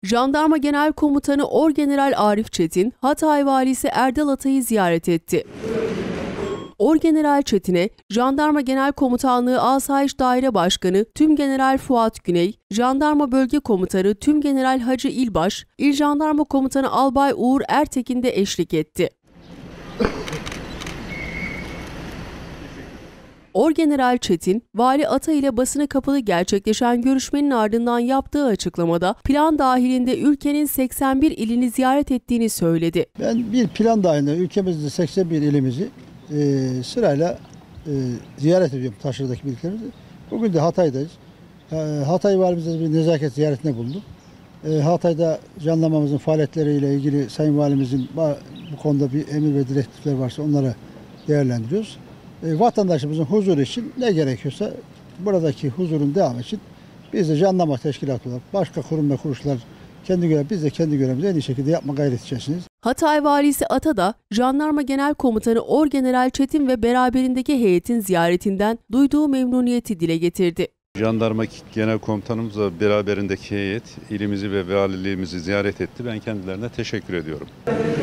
Jandarma Genel Komutanı Orgeneral Arif Çetin, Hatay Valisi Erdal Atay'ı ziyaret etti. Orgeneral Çetin'e Jandarma Genel Komutanlığı Asayiş Daire Başkanı Tümgeneral Fuat Güney, Jandarma Bölge Komutanı Tümgeneral Hacı İlbaş, İl Jandarma Komutanı Albay Uğur Ertekin de eşlik etti. Orgeneral Çetin, Vali Atay ile basına kapalı gerçekleşen görüşmenin ardından yaptığı açıklamada plan dahilinde ülkenin 81 ilini ziyaret ettiğini söyledi. Ben bir plan dahilinde ülkemizde 81 ilimizi sırayla ziyaret ediyorum, taşırdaki birliklerimizi. Bugün de Hatay'dayız. Hatay Valimizde bir nezaket ziyaretine bulunduk. Hatay'da jandarmamızın faaliyetleriyle ilgili Sayın Valimizin bu konuda bir emir ve direktifler varsa onları değerlendiriyoruz. Vatandaşımızın huzuru için ne gerekiyorsa buradaki huzurun devamı için biz de jandarma teşkilatı olarak başka kurum ve kuruluşlar biz de kendi görevimizi en iyi şekilde yapma gayreti içerisindeyiz. Hatay Valisi Ata da Jandarma Genel Komutanı Orgeneral Çetin ve beraberindeki heyetin ziyaretinden duyduğu memnuniyeti dile getirdi. Jandarma Genel Komutanımızla beraberindeki heyet ilimizi ve valiliğimizi ziyaret etti. Ben kendilerine teşekkür ediyorum.